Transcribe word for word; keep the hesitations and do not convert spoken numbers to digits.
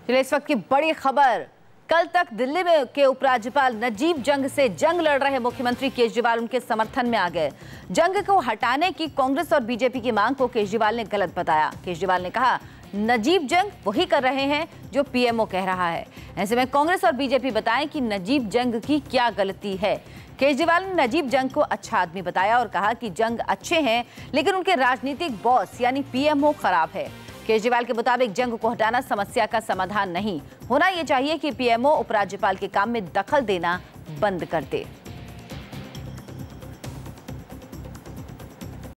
चलिए इस वक्त की बड़ी खबर, कल तक दिल्ली में के उपराज्यपाल नजीब जंग से जंग लड़ रहे मुख्यमंत्री केजरीवाल उनके समर्थन में आ गए। जंग को हटाने की कांग्रेस और बीजेपी की मांग को केजरीवाल ने गलत बताया। केजरीवाल ने कहा नजीब जंग वही कर रहे हैं जो पीएमओ कह रहा है। ऐसे में कांग्रेस और बीजेपी बताएं कि नजीब जंग की क्या गलती है। केजरीवाल ने नजीब जंग को अच्छा आदमी बताया और कहा कि जंग अच्छे हैं लेकिन उनके राजनीतिक बॉस यानी पीएमओ खराब है। केजरीवाल के मुताबिक जंग को हटाना समस्या का समाधान नहीं, होना यह चाहिए कि पीएमओ उपराज्यपाल के काम में दखल देना बंद कर दे।